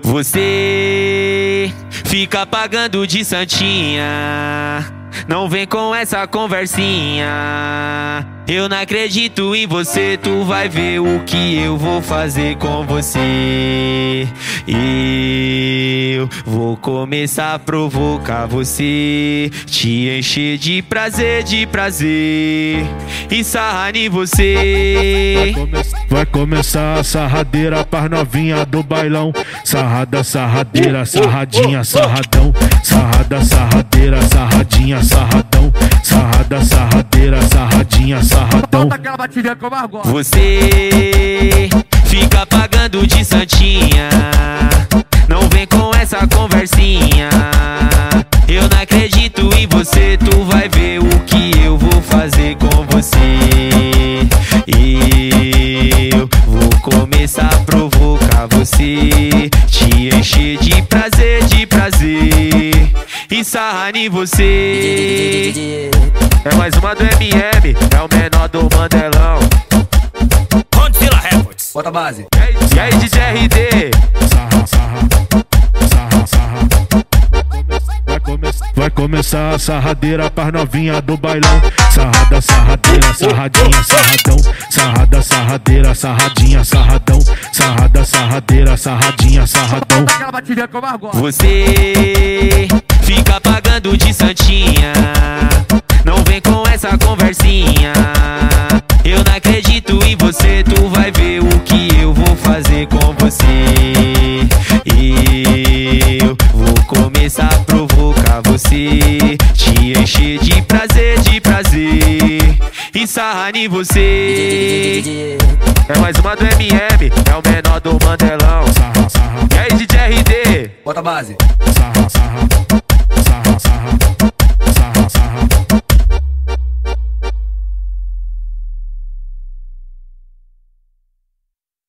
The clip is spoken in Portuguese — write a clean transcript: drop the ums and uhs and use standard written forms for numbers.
Você fica pagando de santinha, não vem com essa conversinha. Eu não acredito em você, tu vai ver o que eu vou fazer com você. Eu vou começar a provocar você, te encher de prazer, e sarrar em você. Vai começar a sarradeira pras novinha do bailão. Sarrada, sarradeira, sarradinha, sarradão. Sarrada, sarradeira, sarradinha, sarradão. Sarrada, sarradeira, sarradinha, sarradão. Você fica pagando de santinha, não vem com essa conversinha. Eu não acredito em você, tu vai ver o que eu vou fazer com você. Eu vou começar a provocar você, te encher de prazer, e sarrar em você. É mais uma do MM, é o menor do Mandelão. Godzilla Records. Bota a base. E aí, DJ RD? Sarra, sarra, sarra, sarra. Vai começar a sarradeira pras novinha do bailão. Sarrada, sarradeira, sarradinha, sarradão. Sarrada, sarradeira, sarradinha, sarradão. Sarrada, sarradeira, sarradinha, sarradão. Você fica pagando de santinha, não vem com essa conversinha. Eu não acredito em você, tu vai ver o que eu vou fazer com você. Eu vou começar a provocar você, te encher de prazer, e sarrar em você. É mais uma do MM, é o menor do Mandelão. Sarra, sarra. E aí, DJ RD? Bota a base. Sarra, sarra, sarra, sarra.